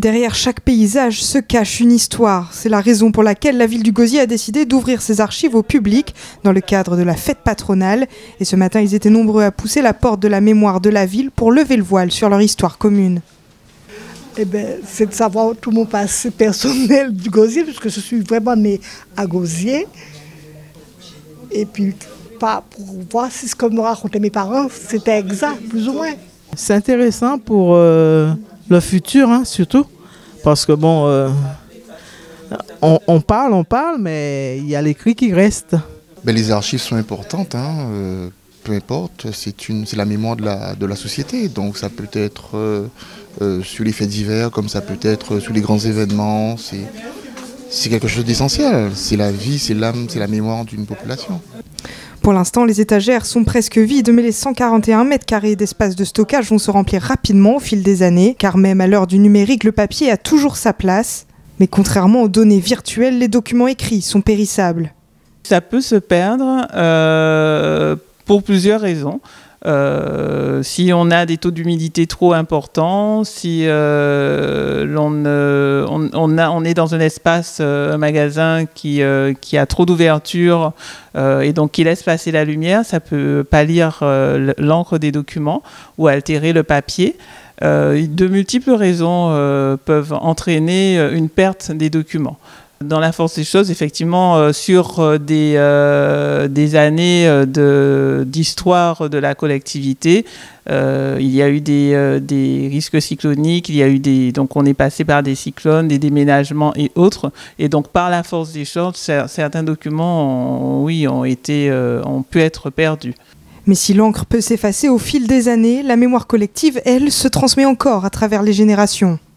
Derrière chaque paysage se cache une histoire. C'est la raison pour laquelle la ville du Gosier a décidé d'ouvrir ses archives au public dans le cadre de la fête patronale. Et ce matin, ils étaient nombreux à pousser la porte de la mémoire de la ville pour lever le voile sur leur histoire commune. Eh ben, c'est de savoir tout mon passé personnel du Gosier, puisque je suis vraiment née à Gosier. Et puis, pour voir si ce que me racontaient mes parents, c'était exact, plus ou moins. C'est intéressant pour le futur, hein, surtout, parce que bon, on parle, mais il y a l'écrit qui reste. Ben, les archives sont importantes, hein, peu importe, c'est la mémoire de la société, donc ça peut être sur les faits divers, comme ça peut être sur les grands événements, c'est quelque chose d'essentiel, c'est la vie, c'est l'âme, c'est la mémoire d'une population. Pour l'instant, les étagères sont presque vides, mais les 141 mètres carrés d'espace de stockage vont se remplir rapidement au fil des années, car même à l'heure du numérique, le papier a toujours sa place. Mais contrairement aux données virtuelles, les documents écrits sont périssables. Ça peut se perdre pour plusieurs raisons. Si on a des taux d'humidité trop importants, si on est dans un espace, un magasin qui a trop d'ouverture et donc qui laisse passer la lumière, ça peut pâlir l'encre des documents ou altérer le papier. De multiples raisons peuvent entraîner une perte des documents. Dans la force des choses, effectivement, sur des années d'histoire de la collectivité, il y a eu des risques cycloniques, donc on est passé par des cyclones, des déménagements et autres. Et donc, par la force des choses, certains documents ont pu être perdus. Mais si l'encre peut s'effacer au fil des années, la mémoire collective, elle, se transmet encore à travers les générations.